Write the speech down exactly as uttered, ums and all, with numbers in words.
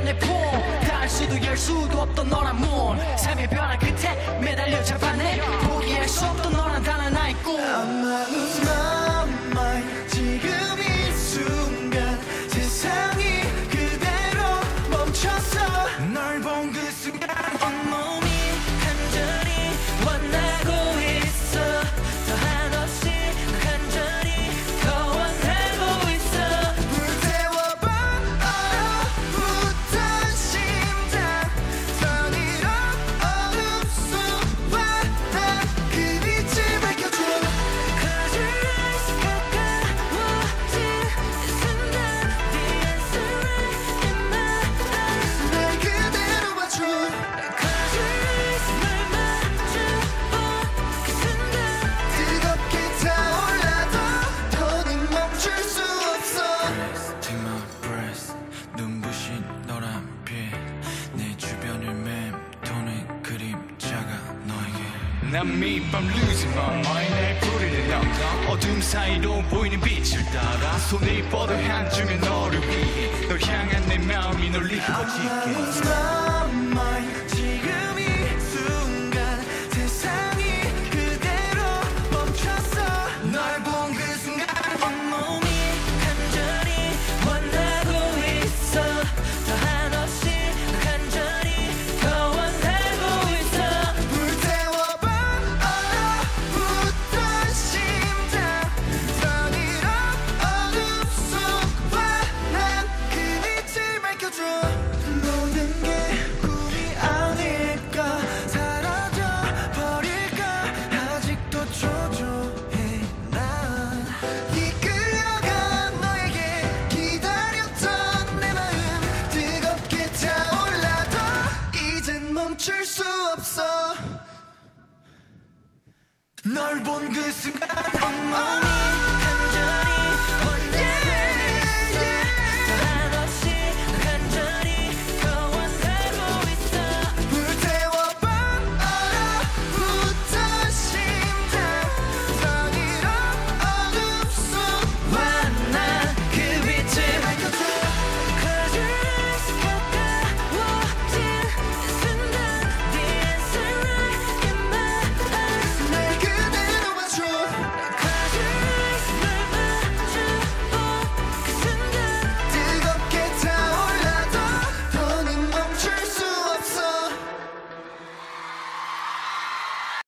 내 폰 닿을 수도 열 수도 없던 너란 문 삶의 변화 끝에 매달려 자판해 포기할 수 없던 너란 단 하나의 꿈 I'ma lose my mind 지금 이 순간 세상이 그대로 멈췄어 널 본 그 순간 온몸이 간절히 원하고 있어 더 한없이 간절히 더 원하고 있어 불태워봐 얼어붙은 심장 선이로 어둠 속과 난 그 빛을 밝혀줘 Close your eyes 가까워진 이 순간 The answer right in my eyes 날 그대로 봐줘 Close your eyes 널 마주본 그 순간 뜨겁게 타올라도 더는 멈출 수 없어 Take my breath 눈부신 노란 빛내 주변을 맴도는 그림자가 너에게 난 매일 밤 losing my mind 내 부리는 영광 어둠 사이로 보이는 빛을 따라 손을 뻗어 한줌에 너를 위해 널 향한 내 마음이 널 I'ma 이끌어질게 lose my mind 지금 이 순간 세상이 그대로 멈췄어 널 본 그 순간 온몸이 간절히 원하고 있어 더 한없이 간절히 더 원하고 있어 불태워봐 얼어붙은 심장 선이로 어둠 속과 난 그 빛을 밝혀줘 모든 게 꿈이 아닐까 사라져 버릴까 아직도 초조해 난 이끌려가 너에게 기다렸던 내 마음 뜨겁게 타올라도 이젠 멈출 수 없어 널 본 그 순간 온몸이